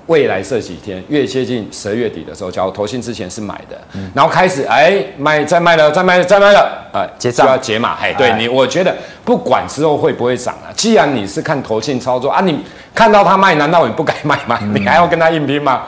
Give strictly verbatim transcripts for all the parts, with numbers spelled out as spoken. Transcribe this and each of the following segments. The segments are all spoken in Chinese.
未来这几天越接近十二月底的时候，假如投信之前是买的，嗯、然后开始哎卖再卖了再卖了再卖了，啊、呃， 结账就要解码。哎，对你，我觉得不管之后会不会涨啊，既然你是看投信操作啊，你看到他卖，难道你不该买吗？嗯、你还要跟他硬拼吗？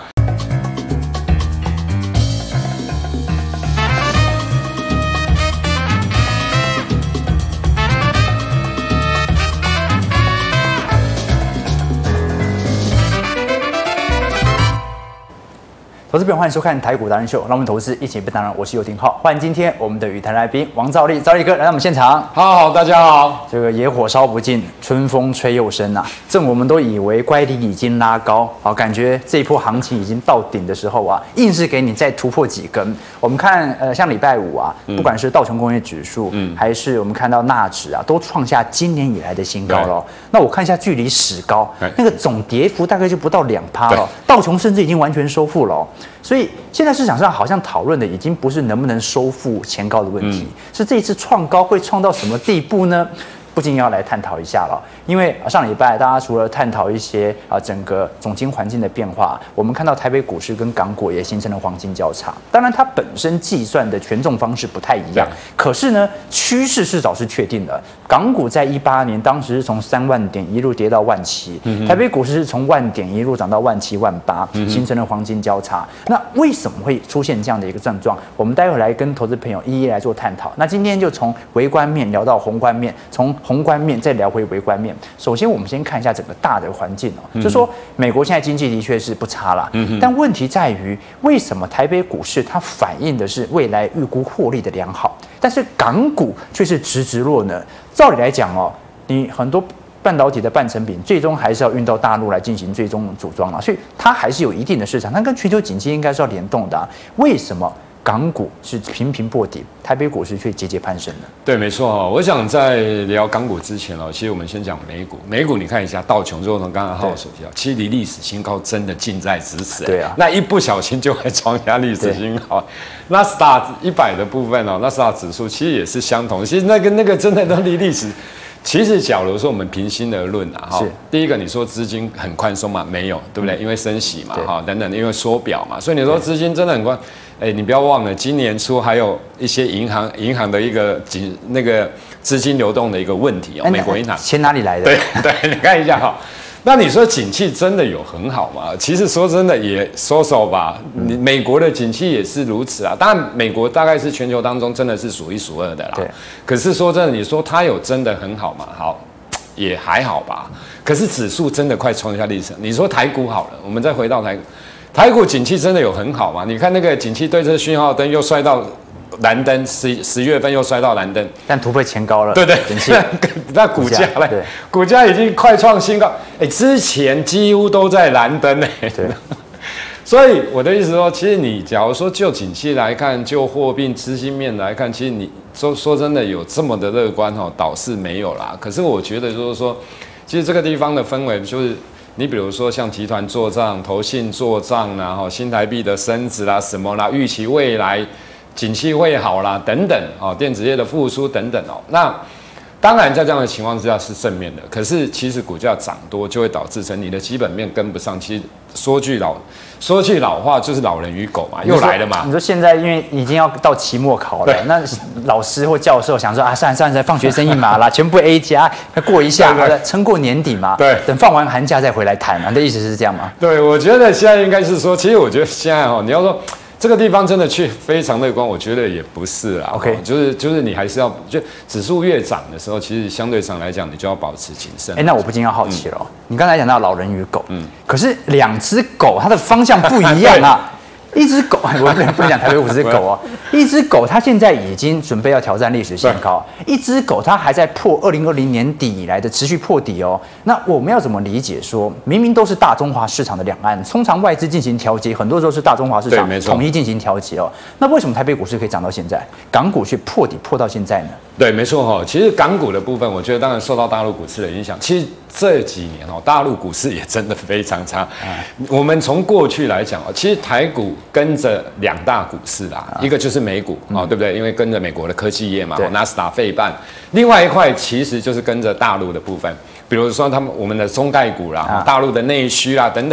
投资朋友，欢迎收看台股达人秀，让我们投资一起不当然。我是尤廷浩，欢迎今天我们的语坛来宾王兆立，兆立哥来到我们现场。 好好，大家好。 这个野火烧不尽，春风吹又生啊！正我们都以为乖离已经拉高，好，感觉这一波行情已经到顶的时候啊，硬是给你再突破几根。我们看，呃，像礼拜五啊，嗯、不管是道琼工业指数，嗯，还是我们看到纳指啊，都创下今年以来的新高了。那我看一下距离史高，那个总跌幅大概就不到两趴了，道琼甚至已经完全收复了。所以现在市场上好像讨论的已经不是能不能收复前高的问题，嗯、是这一次创高会创到什么地步呢？不禁要来探讨一下了。因为上礼拜大家除了探讨一些啊整个总经环境的变化，我们看到台北股市跟港股也形成了黄金交叉。当然，它本身计算的权重方式不太一样，可是呢，趋势是早是确定的。港股在一八年当时是从三万点一路跌到万七，嗯、台北股市是从万点一路涨到万七万八，形成了黄金交叉。那为什么会出现这样的一个症状？我们待会来跟投资朋友一一来做探讨。那今天就从微观面聊到宏观面，从宏观面再聊回微观面。首先，我们先看一下整个大的环境哦，嗯、就说美国现在经济的确是不差啦，嗯、但问题在于，为什么台北股市它反映的是未来预估获利的良好，但是港股却是直直落呢？照理来讲哦，你很多半导体的半成品最终还是要运到大陆来进行最终组装了，所以它还是有一定的市场，它跟全球景气应该是要联动的啊。为什么港股是频频破底，台北股市却节节攀升呢？ 对，没错哈。我想在聊港股之前哦，其实我们先讲美股。美股你看一下道琼，就从刚刚浩所提到，其实离历史新高真的近在咫尺。 对啊， 那一不小心就会创下历史新高。纳斯达一百的部分哦，纳斯达指数其实也是相同，其实那个那个真的都离历史。其实，假如说我们平心而论啊，哈，第一个你说资金很宽松嘛，没有，对不对？因为升息嘛，哈，等等，因为缩表嘛，所以你说资金真的很宽。哎，你不要忘了，今年初还有一些银行银行的一个紧那个资金流动的一个问题哦，美国银行钱哪里来的？ 对对，你看一下哈。那你说景气真的有很好吗？其实说真的也收手吧。你美国的景气也是如此啊。当然，美国大概是全球当中真的是数一数二的啦。 对。 可是说真的，你说它有真的很好吗？好，也还好吧。可是指数真的快创下历史。你说台股好了，我们再回到台股，台股景气真的有很好吗？你看那个景气对策讯号灯又摔到蓝灯，十十月份又摔到蓝灯， 但突破前高了。 对对，那股价嘞，股价已经快创新高。哎，之前几乎都在蓝灯哎。对。所以我的意思说，其实你假如说就景气来看，就货币资金面来看，其实你说说真的有这么的乐观哦，倒是没有啦。可是我觉得就是说，其实这个地方的氛围就是。你比如说像集团做账、投信做账啦，哈，新台币的升值啦，什么啦，预期未来景气会好啦，等等，哦，电子业的复苏等等哦。那当然在这样的情况之下是正面的，可是其实股价涨多就会导致成你的基本面跟不上。其实说句老说句老话，就是老人与狗嘛，又来了嘛。 你说现在因为已经要到期末考了，那老师或教授想说啊，算了算了，放学生一马啦，全部 A 加，过一下，撑过年底嘛。 对， 等放完寒假再回来谈嘛。你的意思是这样吗？ 对，我觉得现在应该是说，其实我觉得现在哦，你要说。这个地方真的去非常乐观，我觉得也不是啦。 OK， 就是就是你还是要，就指数越涨的时候，其实相对上来讲，你就要保持谨慎。 哎，那我不禁要好奇了、哦，嗯、你刚才讲到老人与狗，嗯，可是两只狗它的方向不一样啊。一只狗，我不能不能讲台北五只狗哦。一只狗它现在已经准备要挑战历史新高，一只狗它还在破二零二零年底以来的持续破底哦。那我们要怎么理解说，明明都是大中华市场的两岸，通常外资进行调节，很多时候是大中华市场统一进行调节哦。那为什么台北股市可以涨到现在，港股却破底破到现在呢？ 对，没错哈。其实港股的部分，我觉得当然受到大陆股市的影响。其实这几年哦，大陆股市也真的非常差。嗯、我们从过去来讲哦，其实台股跟着两大股市啦，嗯、一个就是美股哦，对不对？因为跟着美国的科技业嘛，纳斯达费半。另外一块其实就是跟着大陆的部分，比如说他们我们的中概股啦，嗯、大陆的内需啦等等。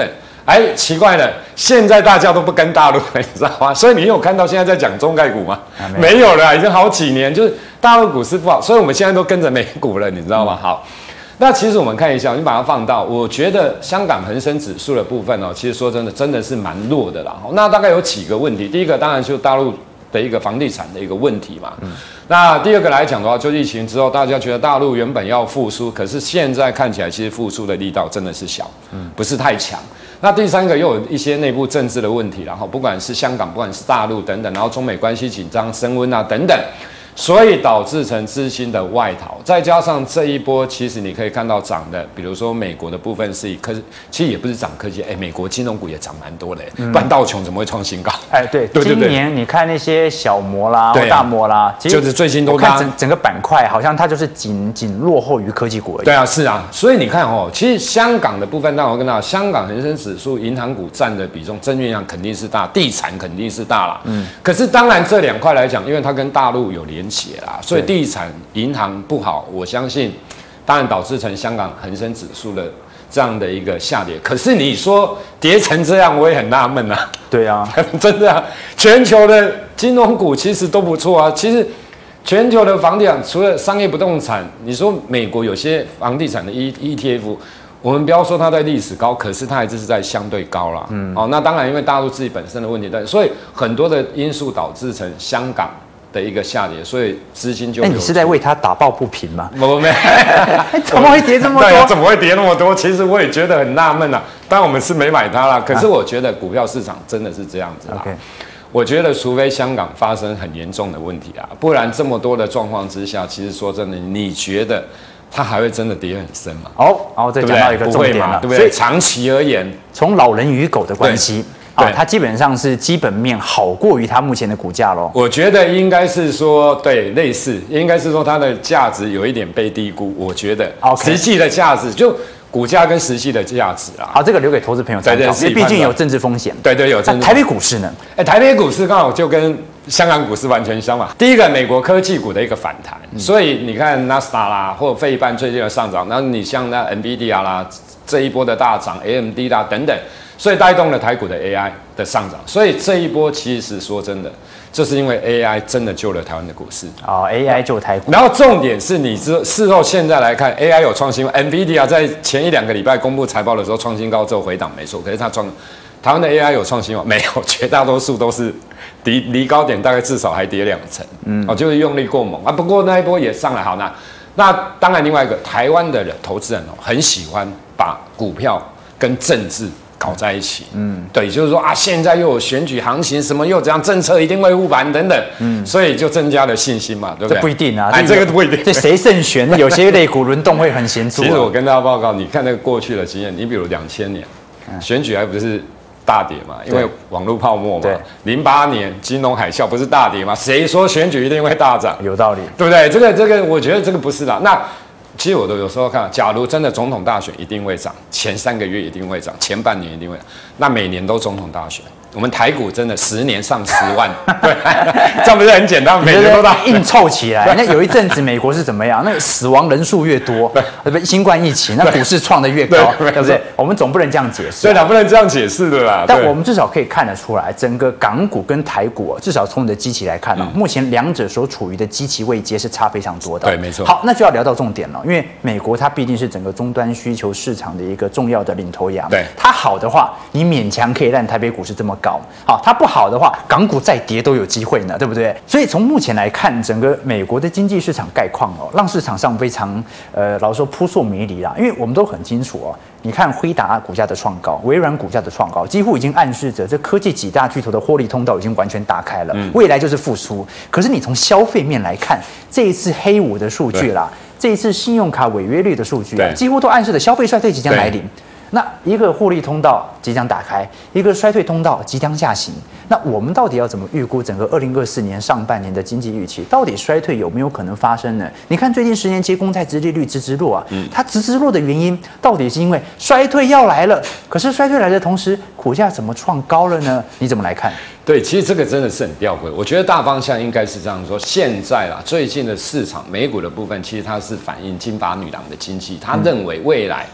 哎，奇怪了，现在大家都不跟大陆了，你知道吗？所以你有看到现在在讲中概股吗？啊、没, 没有了，已经好几年，就是大陆股市不好，所以我们现在都跟着美股了，你知道吗？好。那其实我们看一下，你把它放到，我觉得香港恒生指数的部分哦，其实说真的，真的是蛮弱的啦。那大概有几个问题，第一个当然就是大陆的一个房地产的一个问题嘛。嗯、那第二个来讲的话，就疫情之后，大家觉得大陆原本要复苏，可是现在看起来其实复苏的力道真的是小，嗯，不是太强。那第三个又有一些内部政治的问题，然后不管是香港，不管是大陆等等，然后中美关系紧张升温啊等等。所以导致成资金的外逃，再加上这一波，其实你可以看到涨的，比如说美国的部分是以科，其实也不是涨科技，哎，美国金融股也涨蛮多的，嗯、不然道琼怎么会创新高？ 哎，对，对对对今年你看那些小摩啦、或大摩啦，其实就是最近都看整整个板块，好像它就是仅仅落后于科技股而已。 对啊，是啊，所以你看哦，其实香港的部分，但我跟大家，香港恒生指数银行股占的比重，证券行肯定是大，地产肯定是大啦。嗯，可是当然这两块来讲，因为它跟大陆有连结啦，所以地产、银行不好，我相信，当然导致成香港恒生指数的这样的一个下跌。可是你说跌成这样，我也很纳闷啊。 对啊， 真的啊，全球的金融股其实都不错啊。其实全球的房地产，除了商业不动产，你说美国有些房地产的 E E T F。我们不要说它在历史高，可是它还是在相对高啦。嗯，哦，那当然因为大陆自己本身的问题，但所以很多的因素导致成香港的一个下跌，所以资金就……哎， 你是在为它打抱不平吗？ 我没， 怎么会跌这么多？ 怎么会跌那么多？其實我也覺得很納悶啊。當然我們是沒買它啦，可是我覺得股票市場真的是這樣子啦。Okay. 我覺得除非香港發生很嚴重的問題啊，不然這麼多的狀況之下，其實說真的，你覺得它還會真的跌很深嗎？ 哦，然後再講到一個重點了， 對不對？長期而言， 從老人與狗的關係。啊，它基本上是基本面好過於它目前的股價咯。 我覺得應該是說，對，類似，應該是說它的價值有一點被低估。我覺得，實際的價值就股價跟實際的價值啦。 好，這個留給投資朋友參考，因為畢竟有政治風險。 對對，有政治。 台北股市呢？ 哎，台北股市剛好就跟香港股市完全相反。第一個，美國科技股的一個反彈，嗯、所以你看納斯達啦，或者費半最近的上漲，然後你像那 NVIDIA 啦，這一波的大漲 ，A M D 啦等等。所以帶動了台股的 A I 的上漲，所以這一波其實說真的，就是因為 A I 真的救了台灣的股市啊、哦、，A I 救台股。 然後重點是你之事後現在來看 ，A I 有創新高 ，NVIDIA 在前一兩個禮拜公布財報的時候創新高之後回檔沒錯，可是它創台灣的 A I 有創新高沒有？絕大多數都是離離高點大概至少還跌兩成，嗯，哦，就是用力過猛啊。不過那一波也上來好那那當然另外一個台灣的人投資人哦，很喜歡把股票跟政治搞在一起，嗯，對，就是說啊，現在又有選舉行情，什麼又怎樣，政策一定會護盤等等，嗯，所以就增加了信心嘛，對不對？ 這不一定啊， 哎，這個不一定， 這誰勝選，有些類股輪動會很顯著、啊。 其實我跟大家報告，你看那個過去的經驗，你比如兩千年、嗯、選舉還不是大跌嘛，因為網絡泡沫嘛，零八年金融海嘯不是大跌嘛，誰說選舉一定會大漲？ 有道理， 對不對？這個這個，我覺得這個不是的。那其實我都有時候看，假如真的總統大選一定會漲，前三個月一定會漲，前半年一定會漲，那每年都總統大選，我們台股真的十年上十萬，對，這樣不是很簡單？每年都大硬湊起來。那有一陣子美國是怎麼樣？那個死亡人數越多，對，新冠疫情，那股市創得越高，對，對不對？我們總不能這樣解釋， 對啦，不能這樣解釋的啦。 但我們至少可以看得出來，整個港股跟台股，至少從你的基期來看啊，目前兩者所處於的基期位階是差非常多的。 對，沒錯。 好，那就要聊到重點了。因為美國它畢竟是整個終端需求市場的一個重要的領頭羊， 對， 它好的話，你勉強可以讓台北股市這麼高，好，它不好的話，港股再跌都有機會呢，對不對？所以從目前來看，整個美國的經濟市場概況哦，讓市場上非常，呃，老實說撲朔迷離啦，因為我們都很清楚哦，你看輝達股價的創高，微軟股價的創高，幾乎已經暗示着這科技幾大巨頭的獲利通道已經完全打開了，嗯、未來就是復甦。可是你從消費面來看，這一次黑五的數據啦。這一次信用卡違約率的數據啊，幾乎都暗示了消費衰退即將來臨。那一個獲利通道即將打開，一個衰退通道即將下行。那我們到底要怎麼預估整個二零二四年上半年的經濟預期？到底衰退有沒有可能發生呢？你看最近十年期公債殖利率直直落啊，它直直落的原因到底是因為衰退要來了？可是衰退來的同時，股價怎麼創高了呢？你怎麼來看？ 對，其實這個真的是很吊詭。我覺得大方向應該是這樣說：現在啦，最近的市場美股的部分，其實它是反映金髮女郎的經濟，他認為未來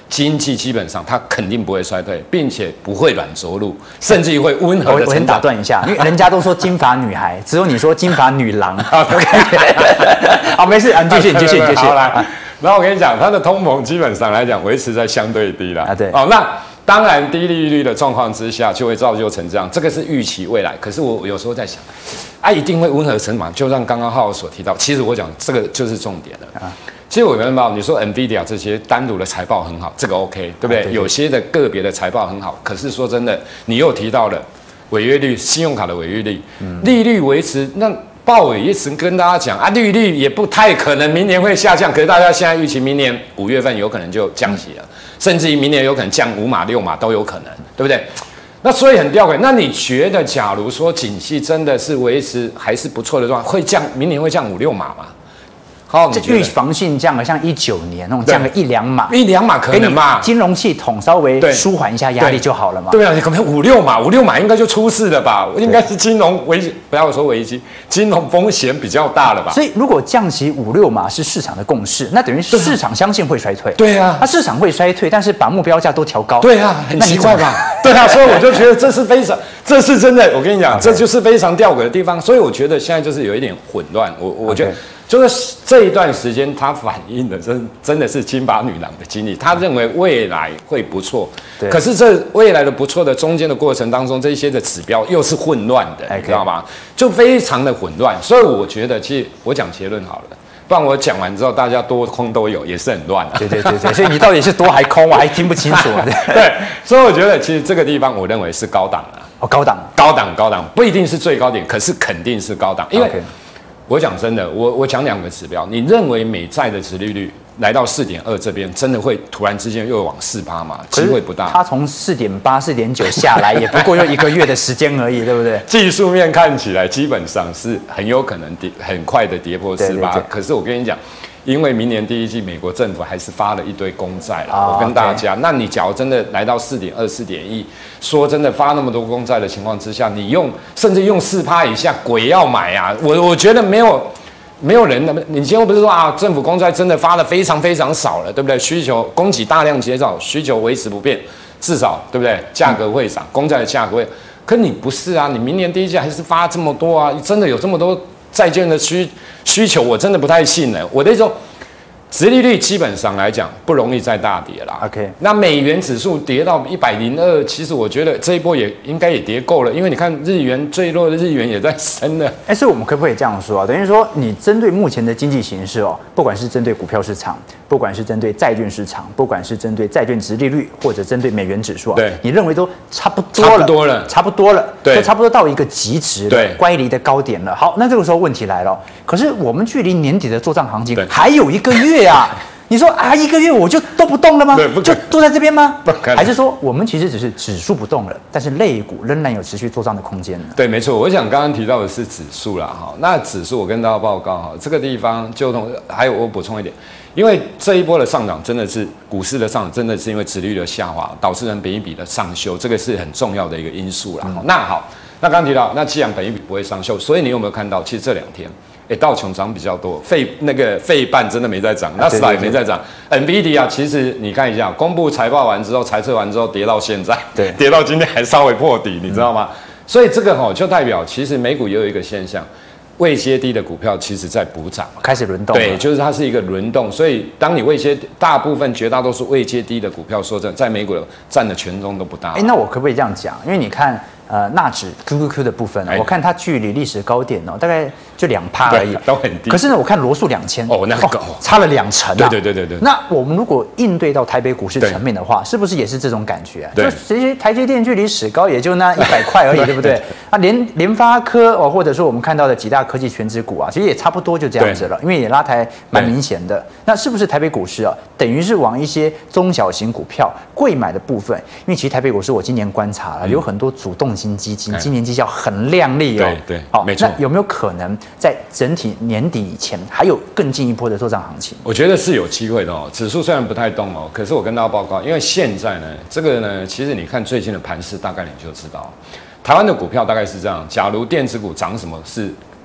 经济基本上它肯定不会衰退，并且不会软着陆，甚至于会温和的成长。 我先打断一下，因为人家都说金发女孩，只有你说金发女郎。好，没事，你继续，你继续，你继续。 好来，然后我跟你讲，它的通膨基本上来讲维持在相对低啦。 啊，对。 哦，那当然低利率的状况之下，就会造就成这样，这个是预期未来。可是我有时候在想，啊，一定会温和成长，就像刚刚浩所提到，其实我讲这个就是重点了。啊其实我觉得，你说 NVIDIA 这些单独的财报很好，这个 OK， 对不对？啊、对对有些的个别的财报很好，可是说真的，你又提到了违约率、信用卡的违约率、嗯、利率维持。那鲍伟一直跟大家讲啊，利率也不太可能明年会下降，可是大家现在预期明年五月份有可能就降息了，嗯、甚至于明年有可能降五码、六码都有可能，对不对？那所以很吊诡。那你觉得，假如说景气真的是维持还是不错的状况，会降明年会降五六码吗？好， 这预防性降了，像一九年那种降个一两码， 一两码可能嘛？ 金融系统稍微舒缓一下压力就好了嘛？ 对啊，你可能五六码，五六码应该就出事了吧？应该是金融危机，不要说危机，金融风险比较大了吧？ 所以如果降息五六码是市场的共识，那等于市场相信会衰退。 对啊， 它市场会衰退，但是把目标价都调高。 对啊，很奇怪吧？对啊，所以我就觉得这是非常，这是真的。我跟你讲，这就是非常吊诡的地方。所以我觉得现在就是有一点混乱。我我觉得。就是这一段时间，它反映的真真的是金发女郎的经历。他认为未来会不错，可是这未来的不错的中间的过程当中，这些的指标又是混乱的， okay. 你知道吗？就非常的混乱。所以我觉得，其实我讲结论好了，不然我讲完之后，大家多空都有，也是很乱、啊。 对对对对，所以你到底是多还空，我还听不清楚、啊。 对，所以我觉得其实这个地方，我认为是高档啊。 哦，高档， 高档，高档，不一定是最高点，可是肯定是高档，因为。Okay.我讲真的，我我讲两个指标，你认为美债的殖利率来到四点二这边，真的会突然之间又往四趴吗？机会不大。 它从四点八、四点九下来，也不过又一个月的时间而已，对不对？ 技术面看起来基本上是很有可能跌，很快的跌破四趴。可是我跟你讲。因为明年第一季，美国政府还是发了一堆公债啦。Oh, 我跟大家， okay. 那你假如真的来到四点二、四点一，说真的发那么多公债的情况之下，你用甚至用四趴以下，鬼要买啊！我我觉得没有没有人的，你今天不是说啊，政府公债真的发的非常非常少了，对不对？需求供给大量减少，需求维持不变，至少对不对？价格会涨，公债的价格会。可你不是啊，你明年第一季还是发这么多啊？真的有这么多？债券的需需求，我真的不太信了。我的一种，殖利率基本上来讲不容易再大跌啦。 OK， 那美元指数跌到一百零二，其实我觉得这一波也应该也跌够了，因为你看日元最弱的日元也在升了。 哎，所以我们可不可以这样说啊？等于说，你针对目前的经济形势哦，不管是针对股票市场，不管是针对债券市场，不管是针对债券殖利率，或者针对美元指数啊， 对， 你认为都差不多了， 差不多了， 差不多了， 对， 都差不多到一个极值了， 对， 乖离的高点了。好，那这个时候问题来了，可是我们距离年底的作战行情还有一个月啊。你说啊，一个月我就都不动了吗？ 对，不就坐在这边吗？ 不可能。 还是说我们其实只是指数不动了，但是类股仍然有持续做账的空间呢？ 对，没错。我想刚刚提到的是指数啦，哈。那指数我跟大家报告哈，这个地方就同还有我补充一点，因为这一波的上涨真的是股市的上涨，真的是因为殖利率的下滑导致人本益比的上修，这个是很重要的一个因素啦。嗯、那好，那刚刚提到，那既然本益比不会上修，所以你有没有看到，其实这两天？哎，道琼涨比较多，费那个费半真的没在涨，纳斯达也没在涨。NVIDIA 其实你看一下，公布财报完之后，财测完之后跌到现在， 对， 跌到今天还稍微破底，你知道吗？嗯、所以这个哈就代表，其实美股也有一个现象，位阶低的股票其实在补涨， 开始轮动。 对，就是它是一个轮动，所以当你位阶大部分绝大多数位阶低的股票，说真的，在美股占的权重都不大。 哎，那我可不可以这样讲？因为你看。呃，纳指 Q Q Q 的部分，我看它距离历史高点哦，大概就两趴而已， 都很低。 可是呢，我看罗素两千哦，那个高、哦， 差了两成啊。 对对对对对。 那我们如果应对到台北股市层面的话，是不是也是这种感觉啊？ 对。 就其实台积电距离史高也就那一百块而已，对不对？啊，联联发科哦，或者说我们看到的几大科技全指股啊，其实也差不多就这样子了，因为也拉抬蛮明显的。那是不是台北股市啊，等于是往一些中小型股票贵买的部分？因为其实台北股市我今年观察了，有很多主动型基金，今年绩效很亮丽哦。 对对，好，没错。 那有没有可能在整体年底以前还有更进一步的作战行情？ 我觉得是有机会的哦。指数虽然不太动哦，可是我跟大家报告，因为现在呢，这个呢，其实你看最近的盘势，大概你就知道，台湾的股票大概是这样。假如电子股涨什么是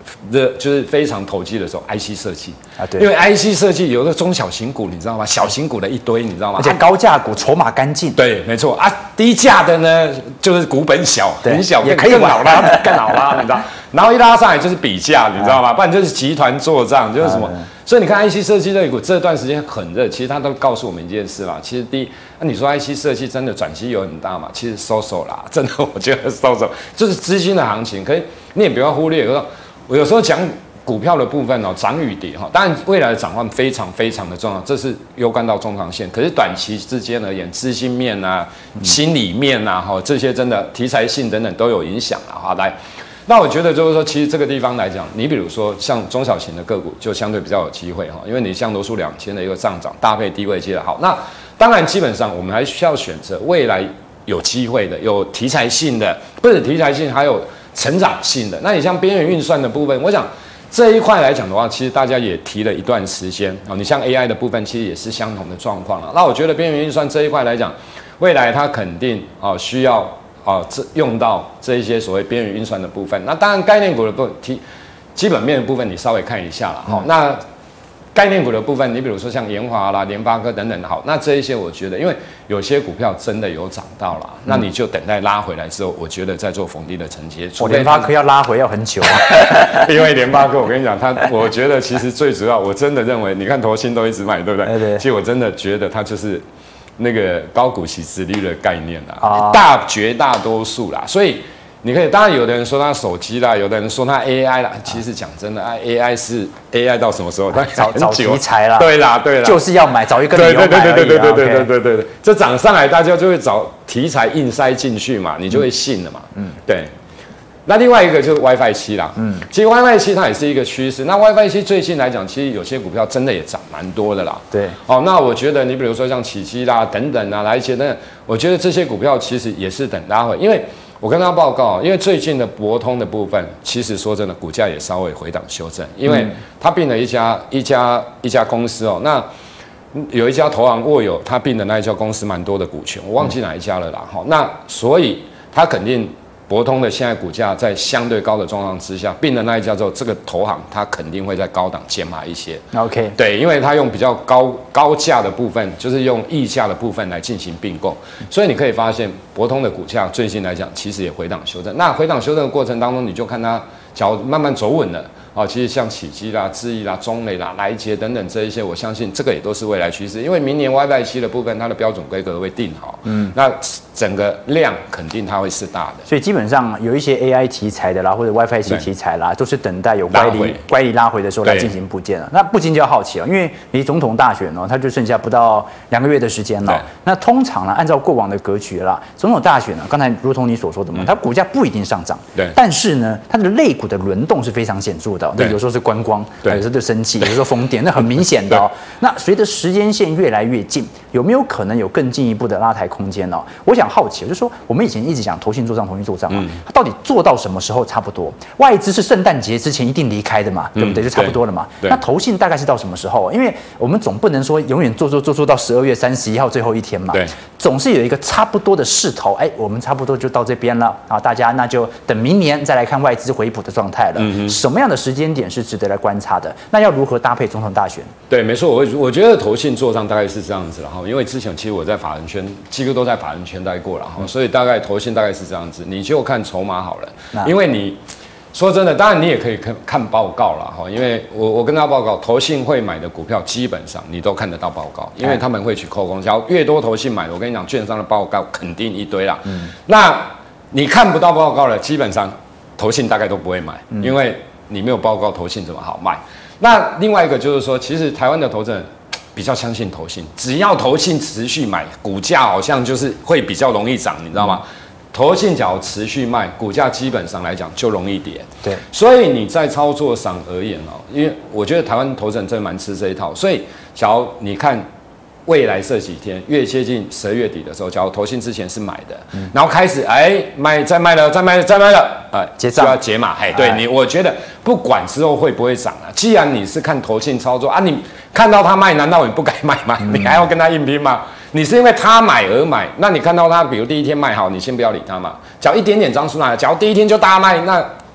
的就是非常投机的时候 ，I C 设计啊，对， 因为 I C 设计有的中小型股，你知道吗？小型股的一堆，你知道吗？ 而且高价股筹码干净。 对，没错啊，低价的呢就是股本小，很小， 也可以更好拉，更好拉，你知道？然后一拉上来就是比价，你知道吗？不然就是集团做账，就是什么？所以你看 I C 设计类股这段时间很热，其实它都告诉我们一件事啦。其实第一，那你说 I C 设计真的转机有很大嘛？其实收手啦，真的，我觉得收手就是资金的行情。可是你也不要忽略，我有时候讲股票的部分哦，涨与跌哈，当然未来的展望非常非常的重要，这是攸关到中长线。可是短期之间而言，资金面啊、心理面啊，哈，这些真的题材性等等都有影响了哈。来。那我觉得就是说，其实这个地方来讲，你比如说像中小型的个股，就相对比较有机会哈，因为你像罗素两千的一个上涨，搭配低位接的好。那当然，基本上我们还需要选择未来有机会的、有题材性的，不止题材性，还有成长性的。那你像边缘运算的部分，我想这一块来讲的话，其实大家也提了一段时间啊。你像 A I 的部分，其实也是相同的状况了。那我觉得边缘运算这一块来讲，未来它肯定啊需要。哦，这用到这一些所谓边缘运算的部分，那当然概念股的部分提基本面的部分，你稍微看一下了哈、嗯。那概念股的部分，你比如说像研华啦、联发科等等的，好，那这一些我觉得，因为有些股票真的有涨到了，嗯、那你就等待拉回来之后，我觉得再做逢低的承接。 我联发科要拉回要很久啊， 因为联发科我跟你讲，它我觉得其实最主要，我真的认为，你看投信都一直买，对不对？对对。其实我真的觉得它就是。那个高股息殖利率的概念啦，啊、大绝大多数啦，所以你可以，当然有的人说他手机啦，有的人说他 A I 啦，其实讲真的，A I 是 A I 到什么时候？它找找题材啦， 对啦对啦， 就是要买，找一个理由买而已。 对对对对对对对对对对对，这涨上来，大家就会找题材硬塞进去嘛，你就会信了嘛，嗯，对。那另外一个就是 WiFi 七啦，嗯，其实 WiFi 七它也是一个趋势。那 WiFi 七最近来讲，其实有些股票真的也涨蛮多的啦。 对， 哦，那我觉得你比如说像启基啦等等啊，来一些等等，我觉得这些股票其实也是等拉回，因为我跟大家报告，因为最近的博通的部分，其实说真的，股价也稍微回档修正，因为它并了一家一家一家公司哦，那有一家投行握有它并的那一家公司蛮多的股权，我忘记哪一家了啦。哈、嗯，那所以它肯定。博通的现在股价在相对高的状况之下，并了那一家之后，这个投行它肯定会在高档减码一些。 OK， 对，因为它用比较高高价的部分，就是用溢价的部分来进行并购，所以你可以发现博通的股价最近来讲，其实也回档修正。那回档修正的过程当中，你就看它脚慢慢走稳了。哦，其实像启基啦、智毅啦、中磊啦、来捷等等这一些，我相信这个也都是未来趋势。因为明年 WiFi 七的部分，它的标准规格会定好，嗯，那整个量肯定它会是大的。 所以基本上有一些 A I 题材的啦，或者 WiFi 七题材啦，都是等待有乖离乖离拉回的时候来进行布件了。那不禁就要好奇了，因为离总统大选哦，它就剩下不到两个月的时间了。那通常呢，按照过往的格局啦，总统大选呢，刚才如同你所说的嘛，嗯、它股价不一定上涨，对，但是呢，它的类股的轮动是非常显著的。对，有时候是观光，有时候就生气，有时候风电，那很明显的哦。那随着时间线越来越近，有没有可能有更进一步的拉抬空间呢、哦？我想好奇，就是说我们以前一直讲投信做账，投信做账嘛，嗯、它到底做到什么时候差不多？外资是圣诞节之前一定离开的嘛，对不对？就差不多了嘛。那投信大概是到什么时候？因为我们总不能说永远做做做做到十二月三十一号最后一天嘛，对，总是有一个差不多的势头。哎，我们差不多就到这边了啊，大家那就等明年再来看外资回补的状态了。嗯、什么样的时间点是值得来观察的？那要如何搭配总统大选？ 对，没错，我我觉得投信做账大概是这样子了哈，因为之前其实我在法人圈几乎都在法人圈待过了哈，所以大概投信大概是这样子，你就看筹码好了，因为你说真的，当然你也可以看看报告了哈，因为我我跟他报告，投信会买的股票基本上你都看得到报告，因为他们会去扣空，只要越多投信买的，我跟你讲，券商的报告肯定一堆啦。嗯，那你看不到报告了，基本上投信大概都不会买，因为你没有报告，投信怎么好卖？那另外一个就是说，其实台湾的投资人比较相信投信，只要投信持续买，股价好像就是会比较容易涨，你知道吗？投信只要持续卖，股价基本上来讲就容易跌。对，所以你在操作上而言哦，因为我觉得台湾投资人真的蛮吃这一套，所以假如你看未来这几天越接近十二月底的时候，假如投信之前是买的，嗯、然后开始哎卖再卖了再卖了再卖了，呃结账就要解码。嘿，对你，我觉得不管之后会不会涨啊，既然你是看投信操作啊，你看到他卖，难道你不该买吗？嗯、你还要跟他硬拼吗？你是因为他买而买，那你看到他，比如第一天卖好，你先不要理他嘛。只要一点点张数来，假如第一天就大卖，那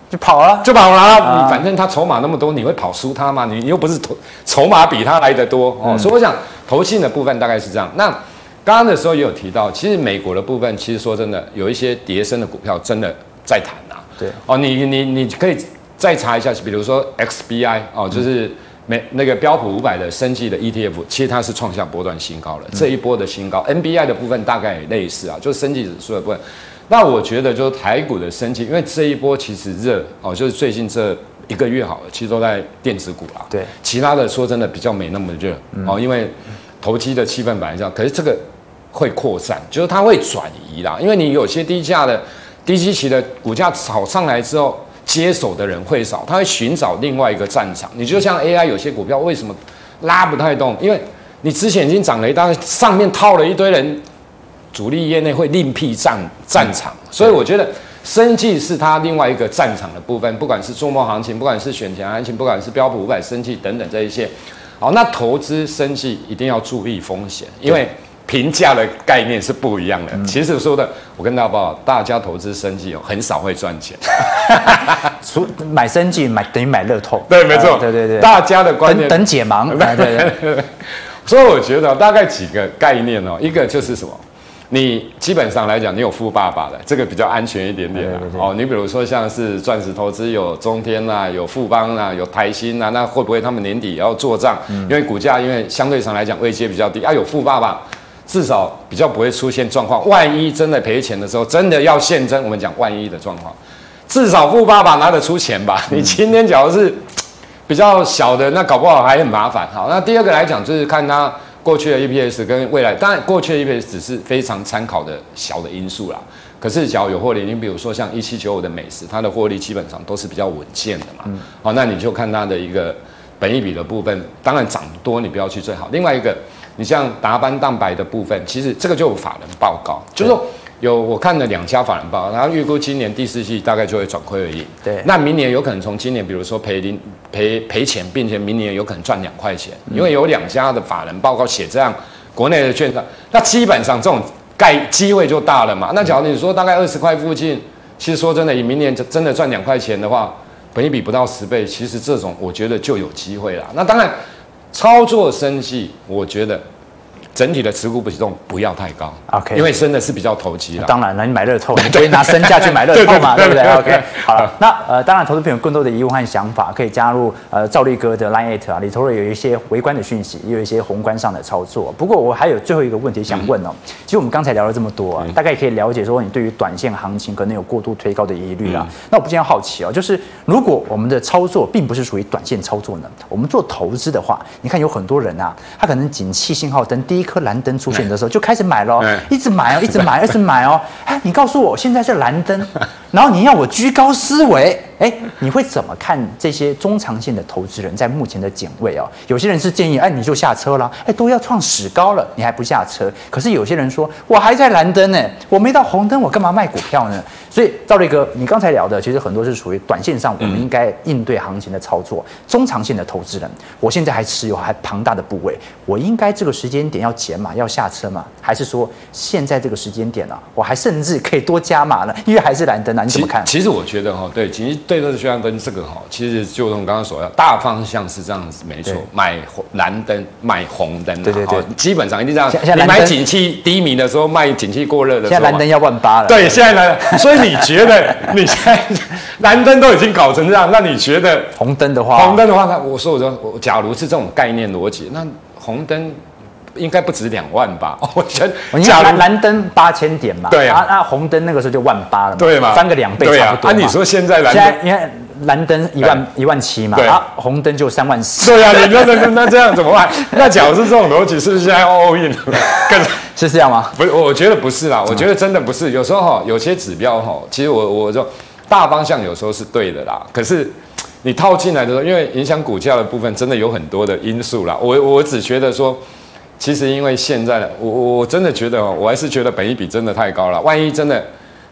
就跑了， 就跑了、啊。你反正他筹码那么多，你会跑输他吗？你又不是筹筹码比他来得多哦。嗯、所以我想投信的部分大概是这样。那刚刚的时候也有提到，其实美国的部分，其实说真的，有一些跌升的股票真的在谈啊。 对哦，你你你可以再查一下，比如说 X B I 哦，就是美那个标普五百的生技的 E T F， 其实它是创下波段新高了。嗯、这一波的新高 ，N B I 的部分大概也类似啊，就是生技指数的部分。那我觉得就是台股的生技，因为这一波其实热哦，就是最近这一个月好了，其实都在电子股啦。 对， 其他的说真的比较没那么热、嗯、哦，因为投机的气氛本来这样，可是这个会扩散，就是它会转移啦。因为你有些低价的、低基期的股价炒上来之后，接手的人会少，他会寻找另外一个战场。你就像 A I 有些股票为什么拉不太动？因为你之前已经涨了一大堆，上面套了一堆人，主力业内会另辟战战场。所以我觉得生技是它另外一个战场的部分，不管是周末行情，不管是选前行情，不管是标普五百生技等等这一些。好，那投资生技一定要注意风险，因为评价的概念是不一样的。嗯、其实说的，我跟大家报告，大家投资生技哦，很少会赚钱。 买生技买等于买乐透。 对，没错、呃。 对对对。 大家的观念等等解盲。对对对。 所以我觉得大概几个概念哦，一个就是什么？你基本上来讲，你有富爸爸的，这个比较安全一点点啦。哦，你比如说像是钻石投资有中天啊，有富邦啊，有台新啊，那会不会他们年底也要做账？嗯、因为股价因为相对上来讲位阶比较低，啊，有富爸爸，至少比较不会出现状况。万一真的赔钱的时候，真的要现增，我们讲万一的状况，至少富爸爸拿得出钱吧？嗯、你今天假如是比较小的，那搞不好还很麻烦。好，那第二个来讲就是看它过去的 E P S 跟未来，当然过去的 E P S 只是非常参考的小的因素啦。可是只要有获利，你比如说像一七九五的美食，它的获利基本上都是比较稳健的嘛。嗯、好，那你就看它的一个本益比的部分，当然涨多你不要去最好。另外一个，你像达班蛋白的部分，其实这个就有法人报告，就是说有我看了两家法人报告，然后预估今年第四季大概就会转亏为盈。 对， 那明年有可能从今年比如说赔零赔赔钱，并且明年有可能赚两块钱，因为有两家的法人报告写这样，国内的券商，那基本上这种概机会就大了嘛。那假如你说大概二十块附近，其实说真的，以明年真的赚两块钱的话，本益比不到十倍，其实这种我觉得就有机会啦。那当然，操作生技，我觉得整体的持股比重不要太高 ，OK， 因为真的是比较投机啦。 当然了，你买乐透，你可以拿身价去买乐透嘛，对不对 ？OK， 好了，那呃，当然，投资朋友更多的疑问和想法，可以加入呃兆立哥的 Line at 啊，里头有一些微观的讯息，也有一些宏观上的操作。不过我还有最后一个问题想问哦，嗯、其实我们刚才聊了这么多啊，嗯、大概可以了解说你对于短线行情可能有过度推高的疑虑啦。嗯、那我不禁要好奇哦，就是如果我们的操作并不是属于短线操作呢，我们做投资的话，你看有很多人啊，他可能景气信号灯第一颗蓝灯出现的时候就开始买咯，一直买哦，一直买，一直买哦。哎，你告诉我现在是蓝灯，然后你要我居高思维，哎，你会怎么看这些中长线的投资人在目前的点位哦？有些人是建议，哎，你就下车了，哎，都要创史高了，你还不下车？可是有些人说，我还在蓝灯呢，我没到红灯，我干嘛卖股票呢？所以兆立哥，你刚才聊的其实很多是属于短线上我们应该应对行情的操作，中长线的投资人，我现在还持有还庞大的部位，我应该这个时间点要减码要下车吗？还是说现在这个时间点啊，我还甚至可以多加码了，因为还是蓝灯啊？你怎么看？ 其实我觉得哈，对，其实对这个宣灯这个哈，其实就从刚刚所要，大方向是这样子，没错，买蓝灯卖红灯， 对对对， 基本上一定这样。你买景气低迷的时候，卖景气过热的时候， 现在蓝灯要万八了。 对，现在蓝，所以你觉得你现在蓝灯都已经搞成这样，那你觉得红灯的话， 红灯的话，那我说我说，我假如是这种概念逻辑，那红灯应该不止两万吧？我觉得， 假如蓝灯八千点嘛， 对啊， 那红灯那个时候就万八了嘛， 对嘛， 翻个两倍差不多。 啊，你说现在蓝灯，现在因为蓝灯一万一万七嘛，啊，红灯就三万四。 对啊，你那那那这样怎么办？那假如是这种逻辑，是不是现在 all in？更是这样吗？ 不是，我觉得不是啦，我觉得真的不是。有时候哈，有些指标哈，其实我我就大方向有时候是对的啦，可是你套进来的时候，因为影响股价的部分真的有很多的因素啦。我我只觉得说，其实因为现在的我我真的觉得哦，我还是觉得本益比真的太高了。万一真的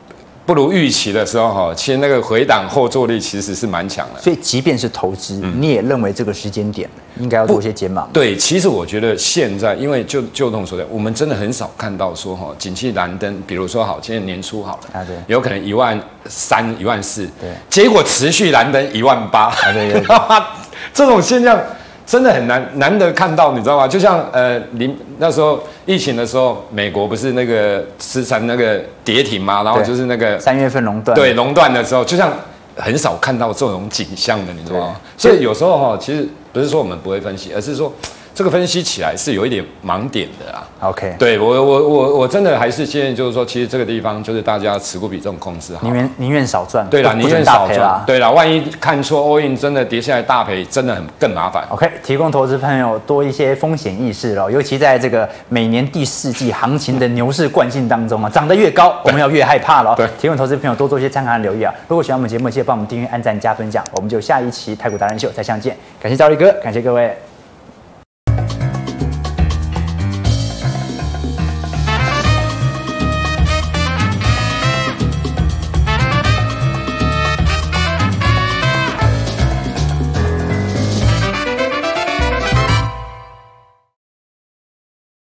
不如预期的时候哈，其实那个回档后坐力其实是蛮强的。 所以即便是投资，嗯、你也认为这个时间点应该要做一些减码。 对，其实我觉得现在，因为就就同所的，我们真的很少看到说哈，景气蓝灯，比如说好，今年年初好了，啊对，有可能一万三、一万四，对，结果持续蓝灯一万八，啊对对，这种现象。真的很难难得看到，你知道吗？就像呃，零那时候疫情的时候，美国不是那个资产那个跌停嘛，然后就是那个三月份熔断， 对熔断的时候，就像很少看到这种景象的，你知道吗？所以有时候哈，其实不是说我们不会分析，而是说这个分析起来是有一点盲点的啦。 OK， 对我我我我真的还是建议，就是说，其实这个地方就是大家持股比重控制好， 宁愿宁愿少赚， 对啦，宁愿少赚，对啦，万一看错 all in 真的跌下来大赔，真的很更麻烦。 OK， 提供投资朋友多一些风险意识了，尤其在这个每年第四季行情的牛市惯性当中啊，涨得越高，我们要越害怕了。对，提供投资朋友多做一些参考和留意啊。如果喜欢我们节目，记得帮我们订阅、按赞、加分享，我们就下一期台股达人秀再相见。感谢兆立哥，感谢各位。